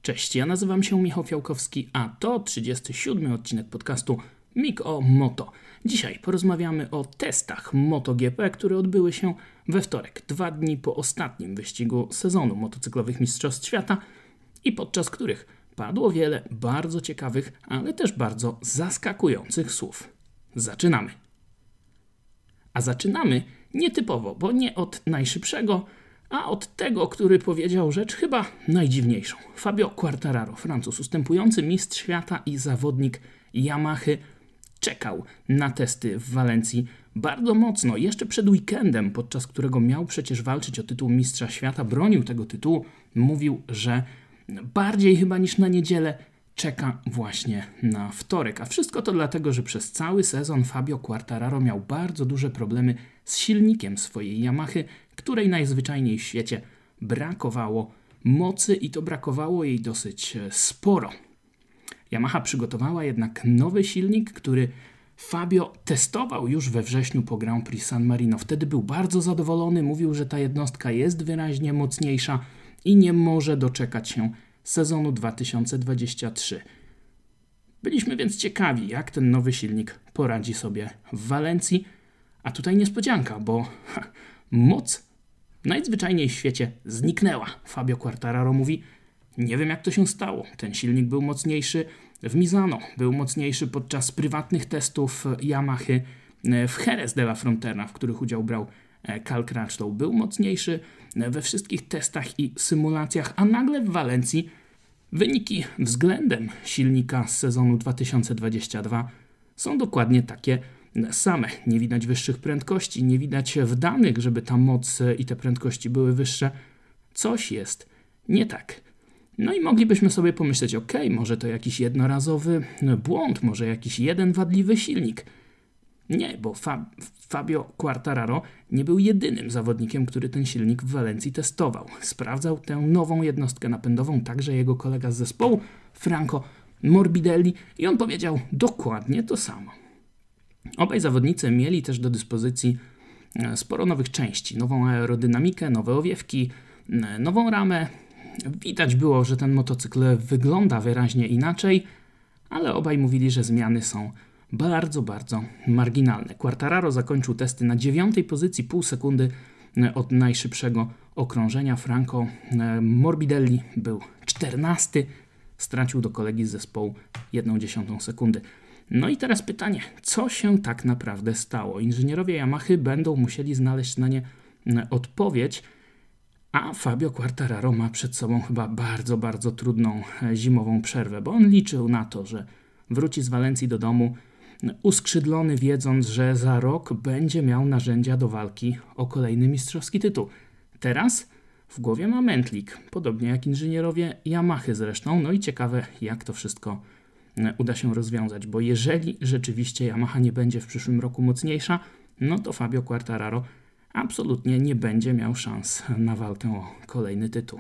Cześć, ja nazywam się Michał Fiałkowski, a to 37. odcinek podcastu MIG o Moto. Dzisiaj porozmawiamy o testach MotoGP, które odbyły się we wtorek, 2 dni po ostatnim wyścigu sezonu motocyklowych Mistrzostw Świata i podczas których padło wiele bardzo ciekawych, ale też bardzo zaskakujących słów. Zaczynamy. A zaczynamy nietypowo, bo nie od najszybszego, a od tego, który powiedział rzecz chyba najdziwniejszą. Fabio Quartararo, Francuz, ustępujący mistrz świata i zawodnik Yamahy, czekał na testy w Walencji bardzo mocno. Jeszcze przed weekendem, podczas którego miał przecież walczyć o tytuł mistrza świata, bronił tego tytułu, mówił, że bardziej chyba niż na niedzielę czeka właśnie na wtorek. A wszystko to dlatego, że przez cały sezon Fabio Quartararo miał bardzo duże problemy z silnikiem swojej Yamahy, której najzwyczajniej w świecie brakowało mocy i to brakowało jej dosyć sporo. Yamaha przygotowała jednak nowy silnik, który Fabio testował już we wrześniu po Grand Prix San Marino. Wtedy był bardzo zadowolony, mówił, że ta jednostka jest wyraźnie mocniejsza i nie może doczekać się sezonu 2023. Byliśmy więc ciekawi, jak ten nowy silnik poradzi sobie w Walencji, a tutaj niespodzianka, bo moc najzwyczajniej w świecie zniknęła. Fabio Quartararo mówi, nie wiem jak to się stało. Ten silnik był mocniejszy w Misano, był mocniejszy podczas prywatnych testów Yamahy w Jerez de la Frontera, w których udział brał Cal Crutchlow. Był mocniejszy we wszystkich testach i symulacjach, a nagle w Walencji wyniki względem silnika z sezonu 2022 są dokładnie takie same. Nie widać wyższych prędkości, nie widać w danych, żeby ta moc i te prędkości były wyższe. Coś jest nie tak. No i moglibyśmy sobie pomyśleć, może to jakiś jednorazowy błąd, może jakiś jeden wadliwy silnik. Nie, bo Fabio Quartararo nie był jedynym zawodnikiem, który ten silnik w Walencji testował. Sprawdzał tę nową jednostkę napędową także jego kolega z zespołu, Franco Morbidelli, i on powiedział dokładnie to samo. Obaj zawodnicy mieli też do dyspozycji sporo nowych części, nową aerodynamikę, nowe owiewki, nową ramę. Widać było, że ten motocykl wygląda wyraźnie inaczej, ale obaj mówili, że zmiany są bardzo, bardzo marginalne. Quartararo zakończył testy na 9. pozycji, pół sekundy od najszybszego okrążenia. Franco Morbidelli był 14, stracił do kolegi z zespołu 1/10 sekundy. No i teraz pytanie, co się tak naprawdę stało? Inżynierowie Yamahy będą musieli znaleźć na nie odpowiedź, a Fabio Quartararo ma przed sobą chyba bardzo, bardzo trudną zimową przerwę, bo on liczył na to, że wróci z Walencji do domu uskrzydlony, wiedząc, że za rok będzie miał narzędzia do walki o kolejny mistrzowski tytuł. Teraz w głowie ma mętlik, podobnie jak inżynierowie Yamahy zresztą. No i ciekawe, jak to wszystko uda się rozwiązać, bo jeżeli rzeczywiście Yamaha nie będzie w przyszłym roku mocniejsza, no to Fabio Quartararo absolutnie nie będzie miał szans na walkę o kolejny tytuł.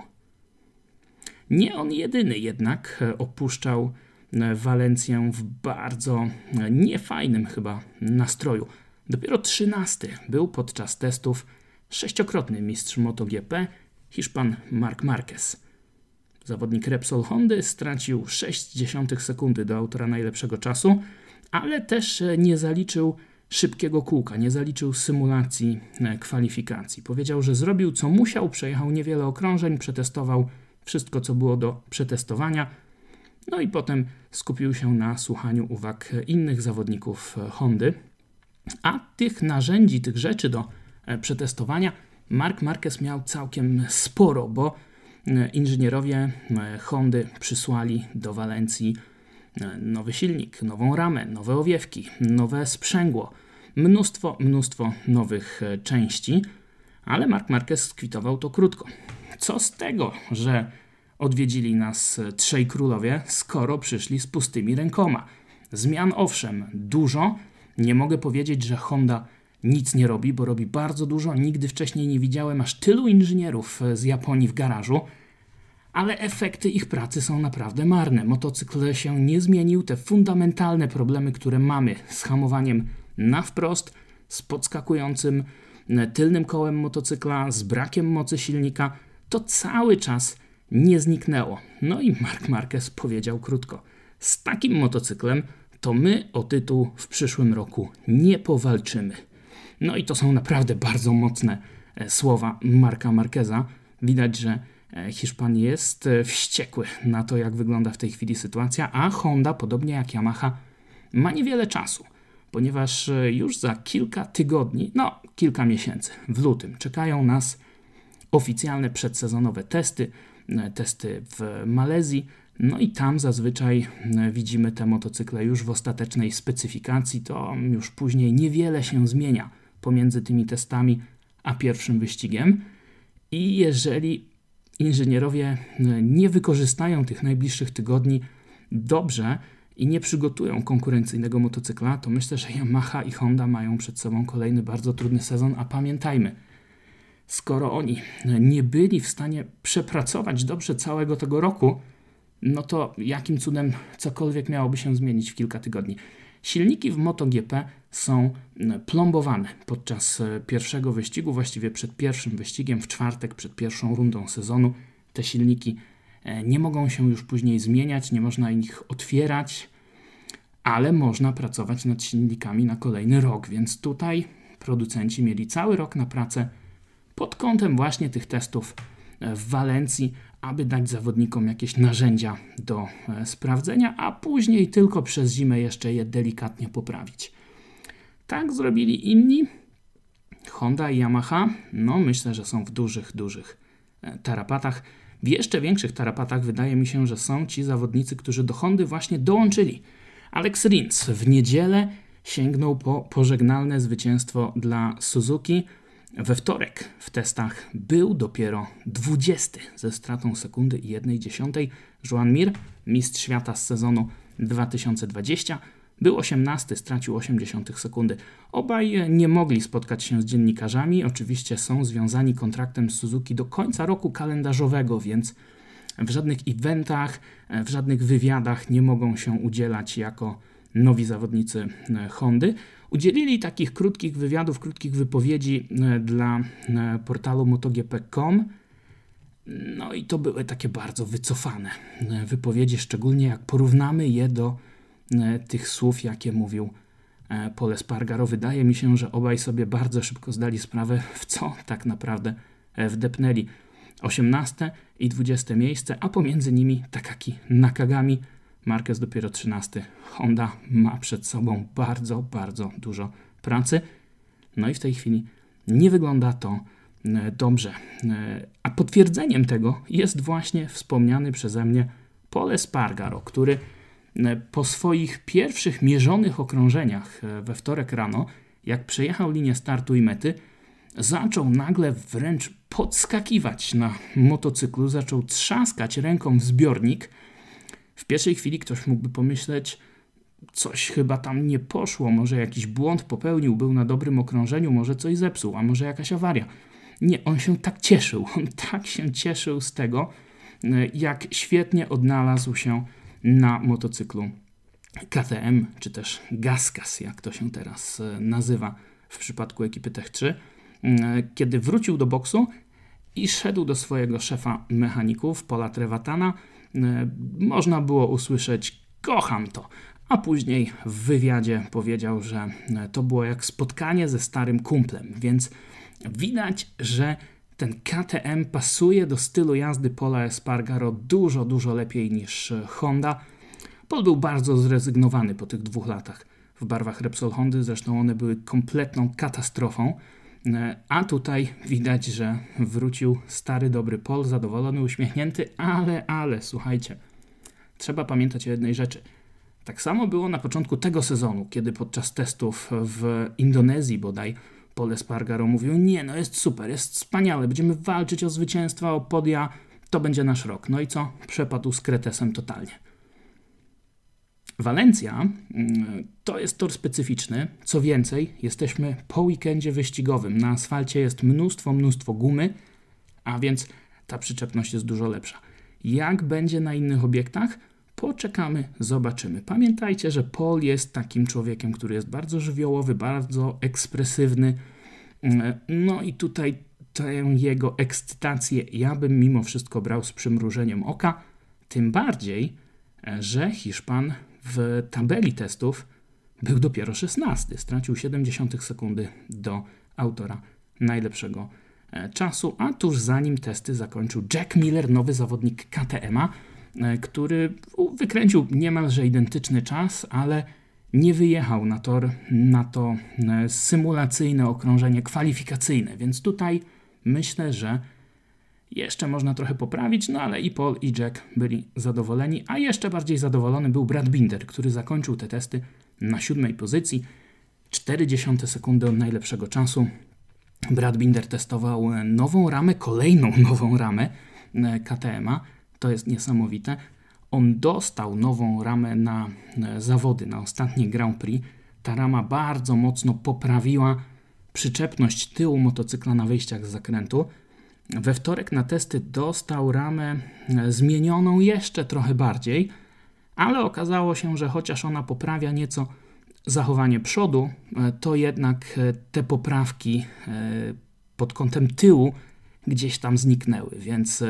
Nie on jedyny jednak opuszczał Walencję w bardzo niefajnym chyba nastroju. Dopiero 13 był podczas testów 6-krotny mistrz MotoGP, Hiszpan Marc Marquez. Zawodnik Repsol Hondy stracił 0,6 sekundy do autora najlepszego czasu, ale też nie zaliczył szybkiego kółka, nie zaliczył symulacji kwalifikacji. Powiedział, że zrobił co musiał, przejechał niewiele okrążeń, przetestował wszystko, co było do przetestowania, no i potem skupił się na słuchaniu uwag innych zawodników Hondy. A tych narzędzi, tych rzeczy do przetestowania Marc Marquez miał całkiem sporo, bo inżynierowie Hondy przysłali do Walencji nowy silnik, nową ramę, nowe owiewki, nowe sprzęgło, mnóstwo nowych części, ale Marc Marquez skwitował to krótko. Co z tego, że odwiedzili nas trzej królowie, skoro przyszli z pustymi rękoma? Zmian owszem dużo, nie mogę powiedzieć, że Honda nic nie robi, bo robi bardzo dużo. Nigdy wcześniej nie widziałem aż tylu inżynierów z Japonii w garażu, ale efekty ich pracy są naprawdę marne. Motocykl się nie zmienił. Te fundamentalne problemy, które mamy z hamowaniem na wprost, z podskakującym tylnym kołem motocykla, z brakiem mocy silnika, to cały czas nie zniknęło. No i Marc Marquez powiedział krótko: z takim motocyklem to my o tytuł w przyszłym roku nie powalczymy. No i to są naprawdę bardzo mocne słowa Marca Marqueza. Widać, że Hiszpan jest wściekły na to, jak wygląda w tej chwili sytuacja, a Honda, podobnie jak Yamaha, ma niewiele czasu, ponieważ już za kilka tygodni, kilka miesięcy, w lutym, czekają nas oficjalne przedsezonowe testy w Malezji, no i tam zazwyczaj widzimy te motocykle już w ostatecznej specyfikacji, to już później niewiele się zmienia pomiędzy tymi testami a pierwszym wyścigiem i jeżeli inżynierowie nie wykorzystają tych najbliższych tygodni dobrze i nie przygotują konkurencyjnego motocykla, to myślę, że Yamaha i Honda mają przed sobą kolejny bardzo trudny sezon, a pamiętajmy, skoro oni nie byli w stanie przepracować dobrze całego tego roku, no to jakim cudem cokolwiek miałoby się zmienić w kilka tygodni. Silniki w MotoGP są plombowane podczas pierwszego wyścigu, właściwie przed pierwszym wyścigiem, w czwartek, przed pierwszą rundą sezonu. Te silniki nie mogą się już później zmieniać, nie można ich otwierać, ale można pracować nad silnikami na kolejny rok, więc tutaj producenci mieli cały rok na pracę pod kątem właśnie tych testów w Walencji, aby dać zawodnikom jakieś narzędzia do sprawdzenia, a później tylko przez zimę jeszcze je delikatnie poprawić. Tak zrobili inni. Honda i Yamaha, myślę, że są w dużych tarapatach. W jeszcze większych tarapatach wydaje mi się, że są ci zawodnicy, którzy do Hondy właśnie dołączyli. Alex Rins w niedzielę sięgnął po pożegnalne zwycięstwo dla Suzuki. We wtorek w testach był dopiero 20 ze stratą sekundy i 1/10. Joan Mir, mistrz świata z sezonu 2020, był 18, stracił 0,8 sekundy. Obaj nie mogli spotkać się z dziennikarzami, oczywiście są związani kontraktem z Suzuki do końca roku kalendarzowego, więc w żadnych eventach, w żadnych wywiadach nie mogą się udzielać jako nowi zawodnicy Hondy. Udzielili takich krótkich wywiadów, krótkich wypowiedzi dla portalu MotoGP.com. No i to były takie bardzo wycofane wypowiedzi, szczególnie jak porównamy je do tych słów, jakie mówił Pol Espargaro. Wydaje mi się, że obaj sobie bardzo szybko zdali sprawę, w co tak naprawdę wdepnęli. 18 i 20 miejsce, a pomiędzy nimi Takaki Nakagami, Marquez dopiero 13. Honda ma przed sobą bardzo dużo pracy. No i w tej chwili nie wygląda to dobrze. A potwierdzeniem tego jest właśnie wspomniany przeze mnie Pol Espargaro, który po swoich pierwszych mierzonych okrążeniach we wtorek rano, jak przejechał linię startu i mety, zaczął nagle wręcz podskakiwać na motocyklu, zaczął trzaskać ręką w zbiornik. W pierwszej chwili ktoś mógłby pomyśleć, coś chyba tam nie poszło, może jakiś błąd popełnił, był na dobrym okrążeniu, może coś zepsuł, a może jakaś awaria. Nie, on się tak cieszył z tego, jak świetnie odnalazł się na motocyklu KTM, czy też Gasgas, jak to się teraz nazywa w przypadku ekipy Tech 3, kiedy wrócił do boksu i szedł do swojego szefa mechaników, Paula Trevatana. Można było usłyszeć: kocham to, a później w wywiadzie powiedział, że to było jak spotkanie ze starym kumplem, więc widać, że ten KTM pasuje do stylu jazdy Pola Espargaro dużo lepiej niż Honda. Pol był bardzo zrezygnowany po tych 2 latach w barwach Repsol Hondy, zresztą one były kompletną katastrofą, a tutaj widać, że wrócił stary dobry Pol, zadowolony, uśmiechnięty, ale słuchajcie, trzeba pamiętać o jednej rzeczy. Tak samo było na początku tego sezonu, kiedy podczas testów w Indonezji bodaj Pol Espargaro mówił: nie, jest super, jest wspaniale, będziemy walczyć o zwycięstwa, o podia, to będzie nasz rok. No i co? Przepadł z kretesem totalnie. Walencja to jest tor specyficzny. Co więcej, jesteśmy po weekendzie wyścigowym. Na asfalcie jest mnóstwo gumy, a więc ta przyczepność jest dużo lepsza. Jak będzie na innych obiektach? Poczekamy, zobaczymy. Pamiętajcie, że Pol jest takim człowiekiem, który jest bardzo żywiołowy, bardzo ekspresywny. No i tutaj tę jego ekscytację ja bym mimo wszystko brał z przymrużeniem oka, tym bardziej, że Hiszpan w tabeli testów był dopiero 16. Stracił 0,7 sekundy do autora najlepszego czasu, a tuż za nim testy zakończył Jack Miller, nowy zawodnik KTM-a, który wykręcił niemalże identyczny czas, ale nie wyjechał na tor na to symulacyjne okrążenie kwalifikacyjne, więc tutaj myślę, że jeszcze można trochę poprawić, no ale i Paul i Jack byli zadowoleni, a jeszcze bardziej zadowolony był Brad Binder, który zakończył te testy na 7. pozycji, 0,4 sekundy od najlepszego czasu. Brad Binder testował nową ramę, kolejną nową ramę KTM-a, to jest niesamowite. On dostał nową ramę na zawody, na ostatnie Grand Prix. Ta rama bardzo mocno poprawiła przyczepność tyłu motocykla na wyjściach z zakrętu. We wtorek na testy dostał ramę zmienioną jeszcze trochę bardziej, ale okazało się, że chociaż ona poprawia nieco zachowanie przodu, to jednak te poprawki pod kątem tyłu gdzieś tam zniknęły, więc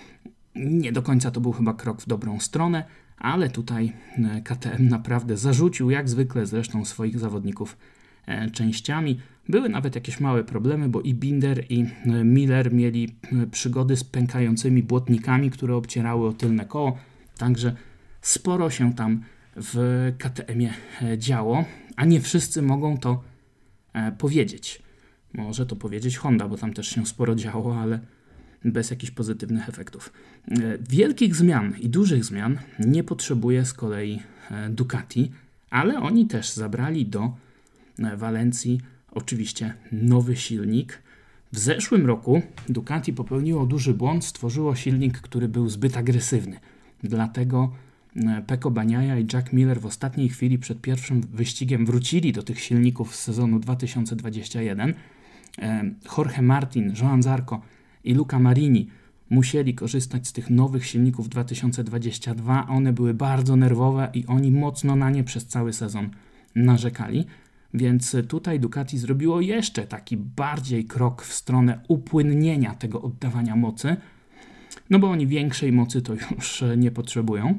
nie do końca to był chyba krok w dobrą stronę, ale tutaj KTM naprawdę zarzucił jak zwykle zresztą swoich zawodników częściami. Były nawet jakieś małe problemy, bo i Binder i Miller mieli przygody z pękającymi błotnikami, które obcierały o tylne koło, także sporo się tam w KTM-ie działo, a nie wszyscy mogą to powiedzieć. Może to powiedzieć Honda, bo tam też się sporo działo, ale bez jakichś pozytywnych efektów. Wielkich zmian i dużych zmian nie potrzebuje z kolei Ducati, ale oni też zabrali do Walencji oczywiście nowy silnik. W zeszłym roku Ducati popełniło duży błąd, stworzyło silnik, który był zbyt agresywny. Dlatego Pecco Bagnaia i Jack Miller w ostatniej chwili przed pierwszym wyścigiem wrócili do tych silników z sezonu 2021. Jorge Martin, Joan Zarco i Luca Marini musieli korzystać z tych nowych silników 2022. One były bardzo nerwowe i oni mocno na nie przez cały sezon narzekali. Więc tutaj Ducati zrobiło jeszcze taki bardziej krok w stronę upłynnienia tego oddawania mocy, no bo oni większej mocy to już nie potrzebują.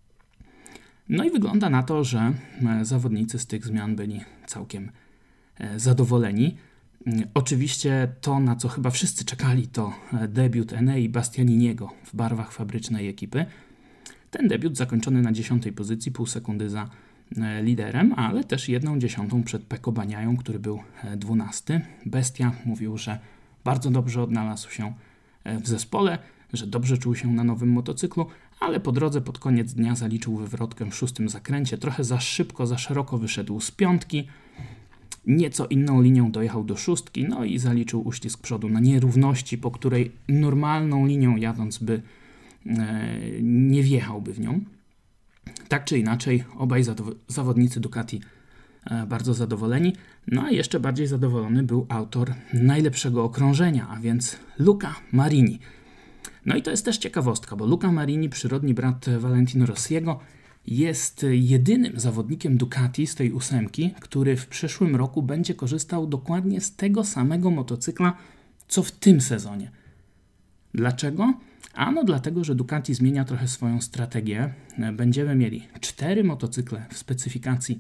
No i wygląda na to, że zawodnicy z tych zmian byli całkiem zadowoleni. Oczywiście to, na co chyba wszyscy czekali, to debiut Enei Bastianiniego w barwach fabrycznej ekipy. Ten debiut zakończony na 10. pozycji, pół sekundy za liderem, ale też 1/10 przed Pecco Bagniaią, który był 12. Bestia mówił, że bardzo dobrze odnalazł się w zespole, że dobrze czuł się na nowym motocyklu, ale po drodze pod koniec dnia zaliczył wywrotkę w 6. zakręcie. Trochę za szybko, za szeroko wyszedł z 5. Nieco inną linią dojechał do 6, no i zaliczył uścisk przodu na nierówności, po której normalną linią jadąc by nie wjechałby w nią. Tak czy inaczej, obaj zawodnicy Ducati bardzo zadowoleni. No a jeszcze bardziej zadowolony był autor najlepszego okrążenia, a więc Luca Marini. No i to jest też ciekawostka, bo Luca Marini, przyrodni brat Valentino Rossiego, jest jedynym zawodnikiem Ducati z tej 8, który w przyszłym roku będzie korzystał dokładnie z tego samego motocykla, co w tym sezonie. Dlaczego? Ano dlatego, że Ducati zmienia trochę swoją strategię. Będziemy mieli 4 motocykle w specyfikacji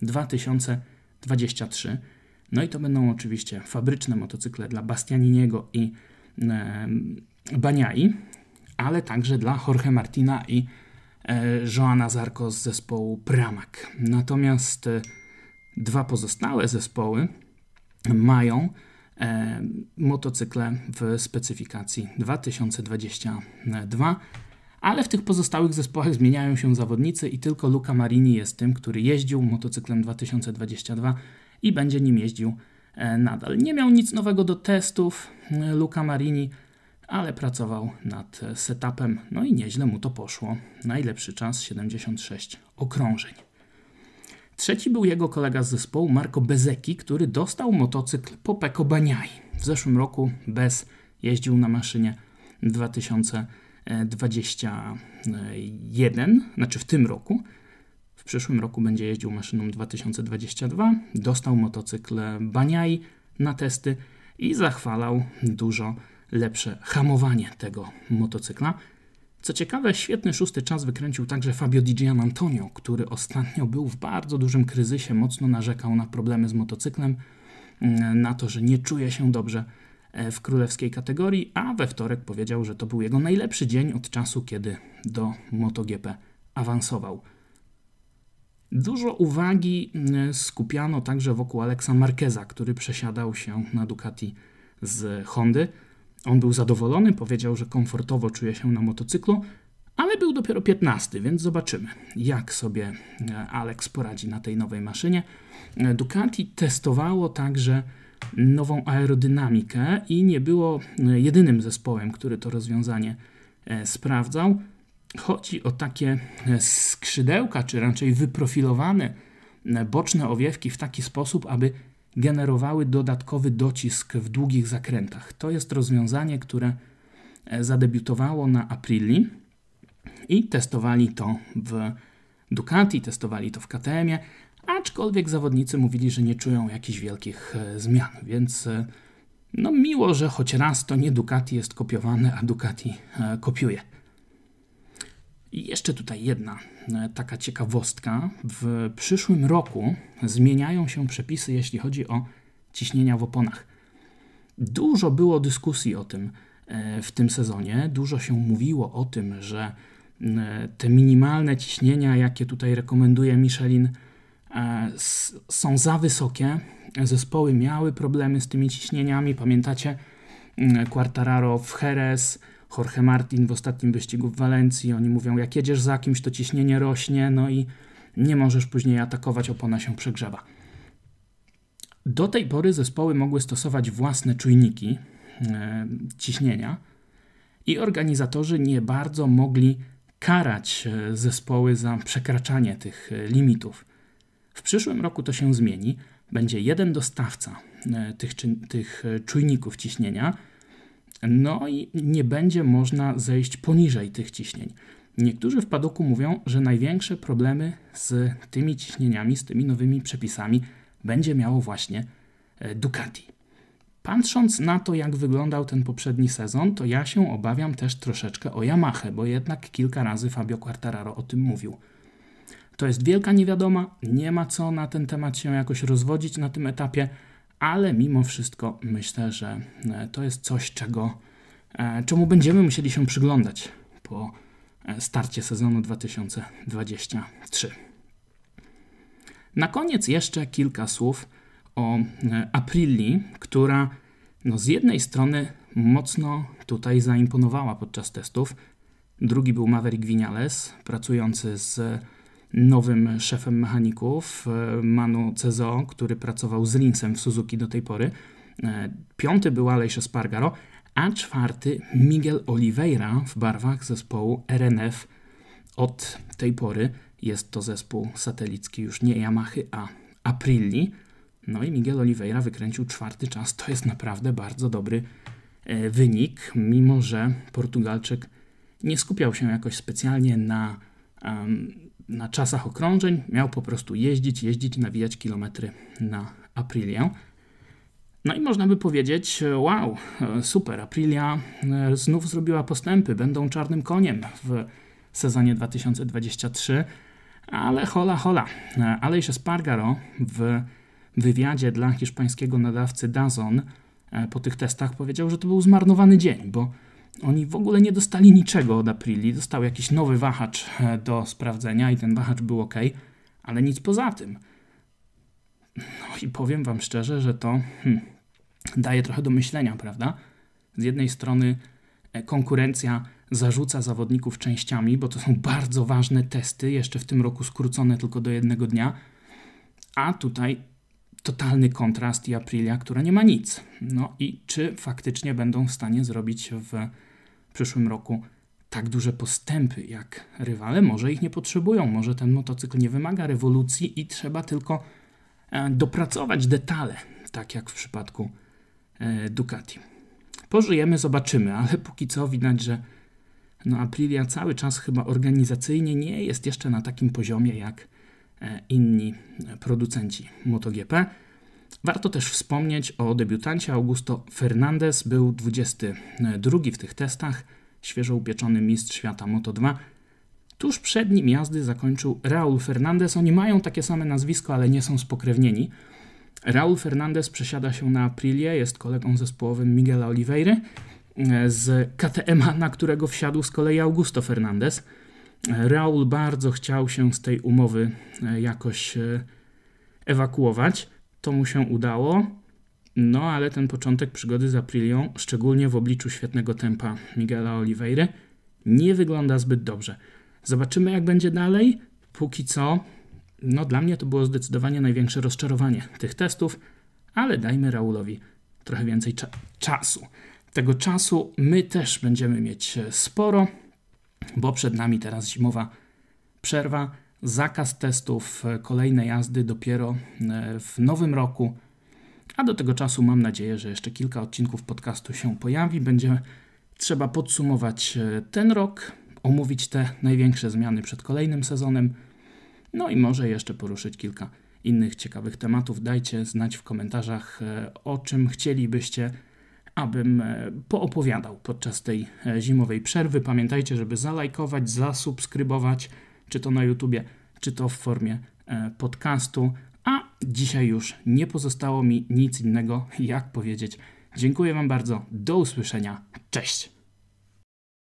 2023. No i to będą oczywiście fabryczne motocykle dla Bastianiniego i Bagnai, ale także dla Jorge Martina i Joana Zarco z zespołu Pramac. Natomiast 2 pozostałe zespoły mają motocykle w specyfikacji 2022, ale w tych pozostałych zespołach zmieniają się zawodnicy i tylko Luca Marini jest tym, który jeździł motocyklem 2022 i będzie nim jeździł nadal. Nie miał nic nowego do testów Luca Marini, ale pracował nad setupem, no i nieźle mu to poszło. Najlepszy czas 76 okrążeń. Trzeci był jego kolega z zespołu Marco Bezzecchi, który dostał motocykl po Pecco Bagnai. W zeszłym roku Bez jeździł na maszynie 2021, znaczy w tym roku. W przyszłym roku będzie jeździł maszyną 2022. Dostał motocykl Bagnai na testy. i zachwalał dużo lepsze hamowanie tego motocykla. Co ciekawe, świetny 6. czas wykręcił także Fabio Di Gianantonio, który ostatnio był w bardzo dużym kryzysie, mocno narzekał na problemy z motocyklem, na to, że nie czuje się dobrze w królewskiej kategorii, a we wtorek powiedział, że to był jego najlepszy dzień od czasu, kiedy do MotoGP awansował. Dużo uwagi skupiano także wokół Alexa Marqueza, który przesiadał się na Ducati z Hondy. On był zadowolony, powiedział, że komfortowo czuje się na motocyklu, ale był dopiero 15, więc zobaczymy, jak sobie Alex poradzi na tej nowej maszynie. Ducati testowało także nową aerodynamikę i nie było jedynym zespołem, który to rozwiązanie sprawdzał. Chodzi o takie skrzydełka, czy raczej wyprofilowane boczne owiewki w taki sposób, aby generowały dodatkowy docisk w długich zakrętach. To jest rozwiązanie, które zadebiutowało na Aprilii i testowali to w Ducati, testowali to w KTM-ie, aczkolwiek zawodnicy mówili, że nie czują jakichś wielkich zmian, więc no miło, że choć raz to nie Ducati jest kopiowane, a Ducati kopiuje. I jeszcze tutaj jedna taka ciekawostka. W przyszłym roku zmieniają się przepisy, jeśli chodzi o ciśnienia w oponach. Dużo było dyskusji o tym w tym sezonie. Dużo się mówiło o tym, że te minimalne ciśnienia, jakie tutaj rekomenduje Michelin, są za wysokie. Zespoły miały problemy z tymi ciśnieniami. Pamiętacie Quartararo w Jerez, Jorge Martin w ostatnim wyścigu w Walencji. Oni mówią, jak jedziesz za kimś, to ciśnienie rośnie, no i nie możesz później atakować, opona się przegrzewa. Do tej pory zespoły mogły stosować własne czujniki ciśnienia i organizatorzy nie bardzo mogli karać zespoły za przekraczanie tych limitów. W przyszłym roku to się zmieni. Będzie jeden dostawca tych czujników ciśnienia, no i nie będzie można zejść poniżej tych ciśnień. Niektórzy w padoku mówią, że największe problemy z tymi ciśnieniami, z tymi nowymi przepisami będzie miało właśnie Ducati. Patrząc na to, jak wyglądał ten poprzedni sezon, to ja się obawiam też troszeczkę o Yamahę, bo jednak kilka razy Fabio Quartararo o tym mówił. To jest wielka niewiadoma, nie ma co na ten temat się jakoś rozwodzić na tym etapie, ale mimo wszystko myślę, że to jest coś, czemu będziemy musieli się przyglądać po starcie sezonu 2023. Na koniec jeszcze kilka słów o Aprilii, która z jednej strony mocno tutaj zaimponowała podczas testów. Drugi był Maverick Viñales, pracujący z nowym szefem mechaników, Manu Cezo, który pracował z Rinsem w Suzuki do tej pory. 5. był Aleix Espargaro, a 4. Miguel Oliveira w barwach zespołu RNF. Od tej pory jest to zespół satelicki już nie Yamahy, a Aprilii. No i Miguel Oliveira wykręcił 4. czas. To jest naprawdę bardzo dobry wynik, mimo że Portugalczyk nie skupiał się jakoś specjalnie na czasach okrążeń. Miał po prostu jeździć, nawijać kilometry na Aprilię. No i można by powiedzieć, wow, super, Aprilia znów zrobiła postępy, będą czarnym koniem w sezonie 2023, ale hola. Aleix Espargaro w wywiadzie dla hiszpańskiego nadawcy DAZN po tych testach powiedział, że to był zmarnowany dzień, bo oni w ogóle nie dostali niczego od Aprilii. Dostał jakiś nowy wahacz do sprawdzenia i ten wahacz był ok, ale nic poza tym. No i powiem wam szczerze, że to daje trochę do myślenia, prawda? Z jednej strony konkurencja zarzuca zawodników częściami, bo to są bardzo ważne testy, jeszcze w tym roku skrócone tylko do 1 dnia, a tutaj totalny kontrast i Aprilia, która nie ma nic. No i czy faktycznie będą w stanie zrobić w przyszłym roku tak duże postępy jak rywale? Może ich nie potrzebują, może ten motocykl nie wymaga rewolucji i trzeba tylko dopracować detale, tak jak w przypadku Ducati. Pożyjemy, zobaczymy, ale póki co widać, że Aprilia cały czas chyba organizacyjnie nie jest jeszcze na takim poziomie jak inni producenci MotoGP. Warto też wspomnieć o debiutancie Augusto Fernandez. Był 22 w tych testach, świeżo upieczony mistrz świata Moto2. Tuż przed nim jazdy zakończył Raul Fernandez. Oni mają takie same nazwisko, ale nie są spokrewnieni. Raul Fernandez przesiada się na Aprilie, jest kolegą zespołowym Miguela Oliveira z KTM-a, na którego wsiadł z kolei Augusto Fernandez. Raul bardzo chciał się z tej umowy jakoś ewakuować. To mu się udało, no ale ten początek przygody z Aprilią, szczególnie w obliczu świetnego tempa Miguela Oliveira, nie wygląda zbyt dobrze. Zobaczymy, jak będzie dalej. Póki co, no dla mnie to było zdecydowanie największe rozczarowanie tych testów, ale dajmy Raulowi trochę więcej czasu. Tego czasu my też będziemy mieć sporo, bo przed nami teraz zimowa przerwa, zakaz testów, kolejne jazdy dopiero w nowym roku, a do tego czasu mam nadzieję, że jeszcze kilka odcinków podcastu się pojawi. Będzie trzeba podsumować ten rok, omówić te największe zmiany przed kolejnym sezonem, no i może jeszcze poruszyć kilka innych ciekawych tematów. Dajcie znać w komentarzach, o czym chcielibyście, abym poopowiadał podczas tej zimowej przerwy. Pamiętajcie, żeby zalajkować, zasubskrybować, czy to na YouTubie, czy to w formie podcastu. A dzisiaj już nie pozostało mi nic innego, jak powiedzieć dziękuję Wam bardzo, do usłyszenia, cześć!